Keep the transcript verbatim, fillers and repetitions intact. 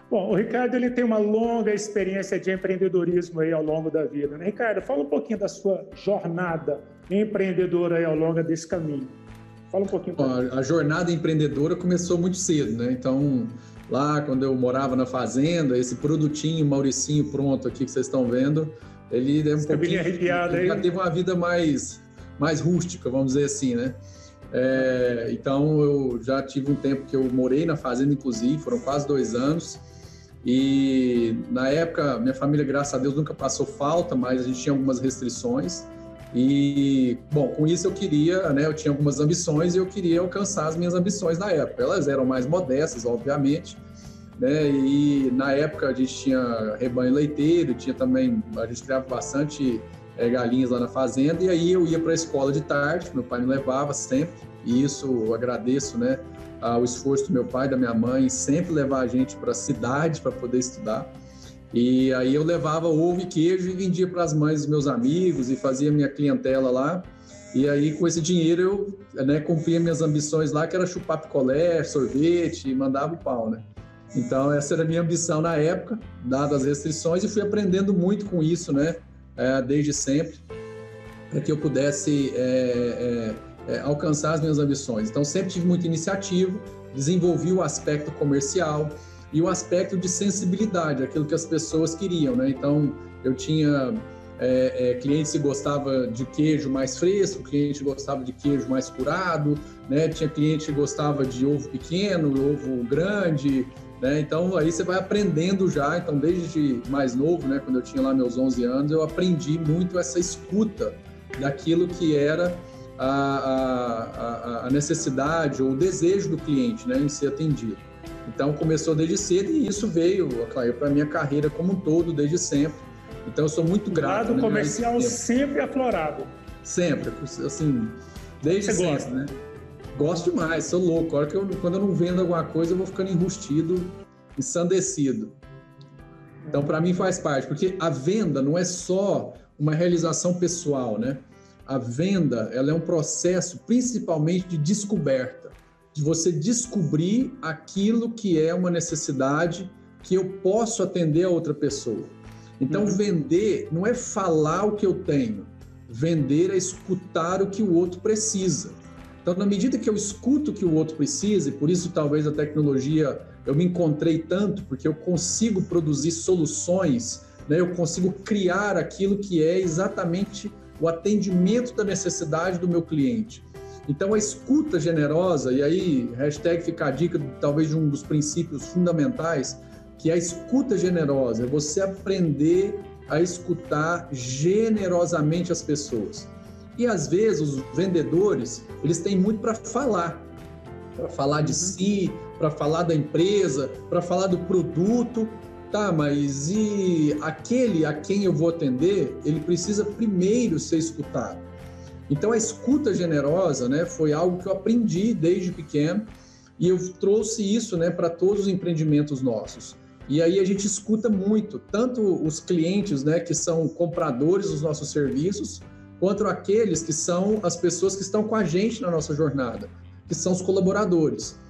Bom, o Ricardo ele tem uma longa experiência de empreendedorismo aí ao longo da vida, né? Ricardo, fala um pouquinho da sua jornada empreendedora aí ao longo desse caminho. Fala um pouquinho. A, a jornada empreendedora começou muito cedo, né? Então, lá quando eu morava na fazenda, esse produtinho Mauricinho pronto aqui que vocês estão vendo, ele é um pouquinho, arrepiado aí. Já teve uma vida mais, mais rústica, vamos dizer assim, né? É, então, eu já tive um tempo que eu morei na fazenda, inclusive, foram quase dois anos. E na época, minha família, graças a Deus, nunca passou falta, mas a gente tinha algumas restrições. E, bom, com isso eu queria, né, eu tinha algumas ambições e eu queria alcançar as minhas ambições na época. Elas eram mais modestas, obviamente, né, e na época a gente tinha rebanho leiteiro, tinha também, a gente criava bastante é, galinhas lá na fazenda, e aí eu ia para a escola de tarde, meu pai me levava sempre, e isso eu agradeço, né, ao esforço do meu pai e da minha mãe, sempre levar a gente para a cidade para poder estudar. E aí eu levava ovo e queijo e vendia para as mães dos meus amigos e fazia minha clientela lá. E aí com esse dinheiro eu, né, cumpria minhas ambições lá, que era chupar picolé, sorvete, e mandava o pau, né? Então essa era a minha ambição na época, dadas as restrições, e fui aprendendo muito com isso, né? É, desde sempre, para que eu pudesse é, é, é, alcançar as minhas ambições. Então sempre tive muita iniciativa, desenvolvi o aspecto comercial, e o aspecto de sensibilidade, aquilo que as pessoas queriam, né? Então, eu tinha é, é, clientes que gostavam de queijo mais fresco, cliente que gostava de queijo mais curado, né? Tinha cliente que gostava de ovo pequeno, ovo grande, né? Então, aí você vai aprendendo já. Então, desde mais novo, né? Quando eu tinha lá meus onze anos, eu aprendi muito essa escuta daquilo que era a, a, a necessidade ou o desejo do cliente, né? Em ser atendido. Então, começou desde cedo e isso veio, claro, para a minha carreira como um todo, desde sempre. Então, eu sou muito grato. O lado comercial sempre aflorado. Sempre, assim, desde Você sempre, gosta? né? Gosto demais, sou louco. A hora que eu, quando eu não vendo alguma coisa, eu vou ficando enrustido, ensandecido. Então, para mim faz parte, porque a venda não é só uma realização pessoal, né? A venda, ela é um processo principalmente de descoberta, de você descobrir aquilo que é uma necessidade que eu posso atender a outra pessoa. Então, uhum. Vender não é falar o que eu tenho. Vender é escutar o que o outro precisa. Então, na medida que eu escuto o que o outro precisa, e por isso talvez a tecnologia eu me encontrei tanto, porque eu consigo produzir soluções, né? Eu consigo criar aquilo que é exatamente o atendimento da necessidade do meu cliente. Então, a escuta generosa, e aí, hashtag fica a dica, talvez, de um dos princípios fundamentais, que é a escuta generosa, é você aprender a escutar generosamente as pessoas. E, às vezes, os vendedores, eles têm muito para falar, para falar de si, para falar da empresa, para falar do produto, tá, mas e aquele a quem eu vou atender, ele precisa primeiro ser escutado. Então, a escuta generosa, né, foi algo que eu aprendi desde pequeno e eu trouxe isso, né, para todos os empreendimentos nossos. E aí a gente escuta muito, tanto os clientes, né, que são compradores dos nossos serviços, quanto aqueles que são as pessoas que estão com a gente na nossa jornada, que são os colaboradores.